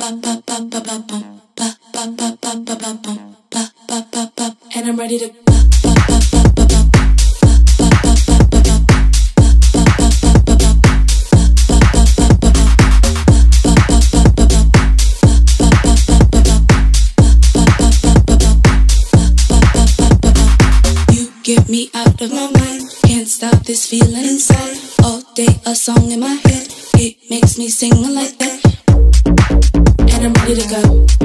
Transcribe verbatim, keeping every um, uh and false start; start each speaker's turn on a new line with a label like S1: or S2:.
S1: and I'm ready to. Get me out of my mind, can't stop this feeling inside. All day a song in my head, it makes me sing like that. And I'm ready to go.